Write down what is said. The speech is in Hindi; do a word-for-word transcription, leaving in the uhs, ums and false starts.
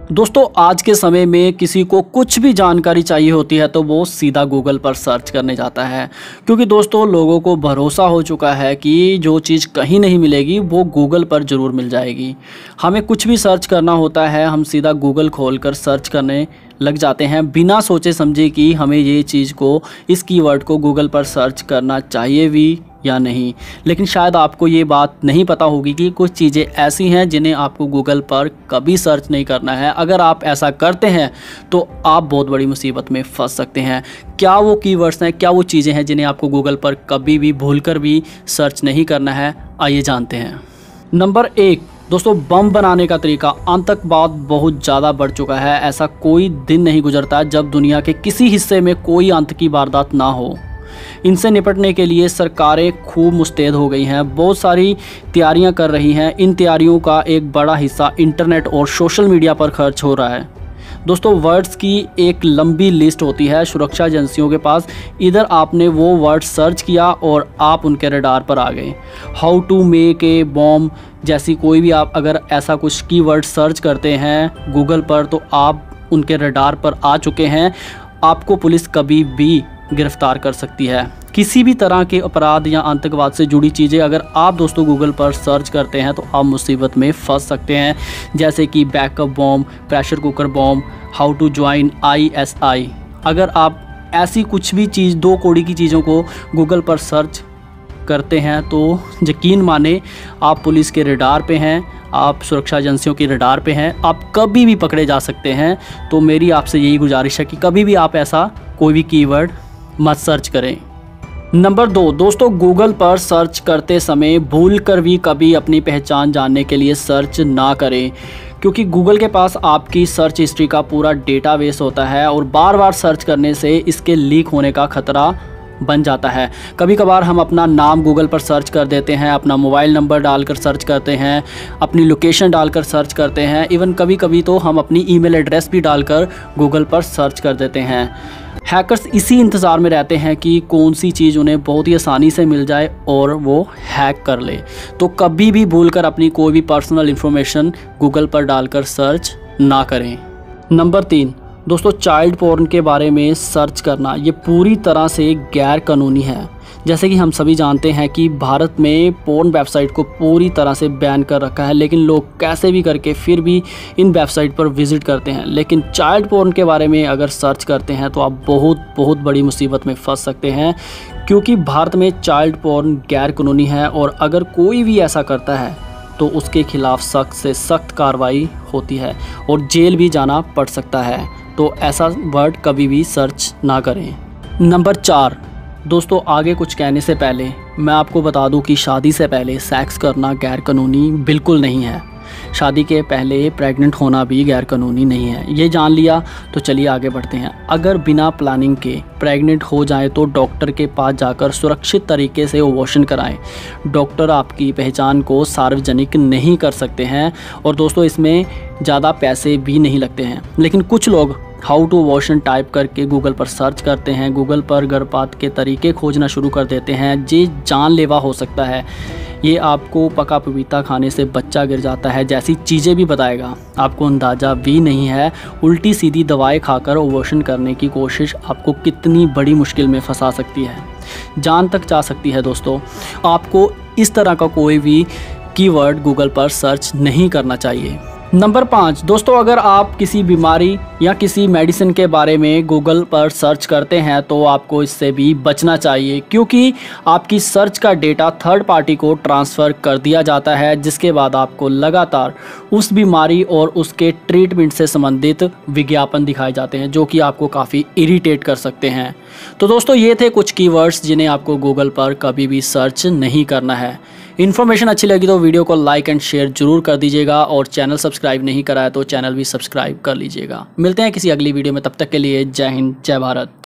दोस्तों आज के समय में किसी को कुछ भी जानकारी चाहिए होती है तो वो सीधा गूगल पर सर्च करने जाता है, क्योंकि दोस्तों लोगों को भरोसा हो चुका है कि जो चीज़ कहीं नहीं मिलेगी वो गूगल पर ज़रूर मिल जाएगी। हमें कुछ भी सर्च करना होता है, हम सीधा गूगल खोलकर सर्च करने लग जाते हैं बिना सोचे समझे कि हमें ये चीज़ को, इस कीवर्ड को गूगल पर सर्च करना चाहिए भी या नहीं। लेकिन शायद आपको ये बात नहीं पता होगी कि कुछ चीज़ें ऐसी हैं जिन्हें आपको गूगल पर कभी सर्च नहीं करना है। अगर आप ऐसा करते हैं तो आप बहुत बड़ी मुसीबत में फंस सकते हैं। क्या वो कीवर्ड्स हैं, क्या वो चीज़ें हैं जिन्हें आपको गूगल पर कभी भी भूलकर भी सर्च नहीं करना है, आइए जानते हैं। नंबर एक दोस्तों, बम बनाने का तरीका। आतंकवाद बहुत ज़्यादा बढ़ चुका है। ऐसा कोई दिन नहीं गुजरता जब दुनिया के किसी हिस्से में कोई आतंकी वारदात ना हो। इनसे निपटने के लिए सरकारें खूब मुस्तैद हो गई हैं, बहुत सारी तैयारियां कर रही हैं। इन तैयारियों का एक बड़ा हिस्सा इंटरनेट और सोशल मीडिया पर खर्च हो रहा है। दोस्तों वर्ड्स की एक लंबी लिस्ट होती है सुरक्षा एजेंसियों के पास। इधर आपने वो वर्ड सर्च किया और आप उनके रडार पर आ गए। How to make a bomb जैसी कोई भी आप अगर ऐसा कुछ कीवर्ड सर्च करते हैं गूगल पर तो आप उनके रडार पर आ चुके हैं। आपको पुलिस कभी भी गिरफ्तार कर सकती है। किसी भी तरह के अपराध या आतंकवाद से जुड़ी चीज़ें अगर आप दोस्तों गूगल पर सर्च करते हैं तो आप मुसीबत में फंस सकते हैं, जैसे कि backup bomb, pressure cooker bomb, how to join I S I. अगर आप ऐसी कुछ भी चीज़, दो कौड़ी की चीज़ों को गूगल पर सर्च करते हैं तो यकीन माने आप पुलिस के रडार पे हैं, आप सुरक्षा एजेंसियों की रडार पे हैं, आप कभी भी पकड़े जा सकते हैं। तो मेरी आपसे यही गुजारिश है कि कभी भी आप ऐसा कोई भी कीवर्ड मत सर्च करें। नंबर दो दोस्तों, गूगल पर सर्च करते समय भूल कर भी कभी अपनी पहचान जानने के लिए सर्च ना करें, क्योंकि गूगल के पास आपकी सर्च हिस्ट्री का पूरा डेटाबेस होता है और बार बार सर्च करने से इसके लीक होने का खतरा बन जाता है। कभी कभार हम अपना नाम गूगल पर सर्च कर देते हैं, अपना मोबाइल नंबर डालकर सर्च करते हैं, अपनी लोकेशन डालकर सर्च करते हैं, इवन कभी कभी तो हम अपनी ईमेल एड्रेस भी डालकर गूगल पर सर्च कर देते हैं। हैकर्स इसी इंतज़ार में रहते हैं कि कौन सी चीज़ उन्हें बहुत ही आसानी से मिल जाए और वो हैक कर ले। तो कभी भी भूलकर अपनी कोई भी पर्सनल इन्फॉर्मेशन गूगल पर डालकर सर्च ना करें। नंबर तीन दोस्तों, चाइल्ड पोर्न के बारे में सर्च करना ये पूरी तरह से गैर कानूनी है। जैसे कि हम सभी जानते हैं कि भारत में पोर्न वेबसाइट को पूरी तरह से बैन कर रखा है, लेकिन लोग कैसे भी करके फिर भी इन वेबसाइट पर विज़िट करते हैं। लेकिन चाइल्ड पोर्न के बारे में अगर सर्च करते हैं तो आप बहुत बहुत बड़ी मुसीबत में फंस सकते हैं, क्योंकि भारत में चाइल्ड पोर्न गैर कानूनी है और अगर कोई भी ऐसा करता है तो उसके खिलाफ़ सख्त से सख्त कार्रवाई होती है और जेल भी जाना पड़ सकता है। तो ऐसा वर्ड कभी भी सर्च ना करें। नंबर चार दोस्तों, आगे कुछ कहने से पहले मैं आपको बता दूं कि शादी से पहले सेक्स करना गैर कानूनी बिल्कुल नहीं है। शादी के पहले प्रेग्नेंट होना भी गैर कानूनी नहीं है। ये जान लिया तो चलिए आगे बढ़ते हैं। अगर बिना प्लानिंग के प्रेग्नेंट हो जाए तो डॉक्टर के पास जाकर सुरक्षित तरीके से अबॉर्शन कराएं। डॉक्टर आपकी पहचान को सार्वजनिक नहीं कर सकते हैं और दोस्तों इसमें ज़्यादा पैसे भी नहीं लगते हैं। लेकिन कुछ लोग हाउ टू अबॉर्शन टाइप करके गूगल पर सर्च करते हैं, गूगल पर गर्भपात के तरीके खोजना शुरू कर देते हैं। ये जानलेवा हो सकता है। ये आपको पका पपीता खाने से बच्चा गिर जाता है जैसी चीज़ें भी बताएगा, आपको अंदाज़ा भी नहीं है। उल्टी सीधी दवाएं खाकर अबॉर्शन करने की कोशिश आपको कितनी बड़ी मुश्किल में फंसा सकती है, जान तक जा सकती है। दोस्तों आपको इस तरह का कोई भी कीवर्ड गूगल पर सर्च नहीं करना चाहिए। नंबर पाँच दोस्तों, अगर आप किसी बीमारी या किसी मेडिसिन के बारे में गूगल पर सर्च करते हैं तो आपको इससे भी बचना चाहिए, क्योंकि आपकी सर्च का डेटा थर्ड पार्टी को ट्रांसफ़र कर दिया जाता है, जिसके बाद आपको लगातार उस बीमारी और उसके ट्रीटमेंट से संबंधित विज्ञापन दिखाए जाते हैं जो कि आपको काफ़ी इरिटेट कर सकते हैं। तो दोस्तों ये थे कुछ कीवर्ड्स जिन्हें आपको गूगल पर कभी भी सर्च नहीं करना है। इन्फॉर्मेशन अच्छी लगी तो वीडियो को लाइक एंड शेयर जरूर कर दीजिएगा और चैनल सब्सक्राइब नहीं करा है तो चैनल भी सब्सक्राइब कर लीजिएगा। मिलते हैं किसी अगली वीडियो में, तब तक के लिए जय हिंद, जय भारत।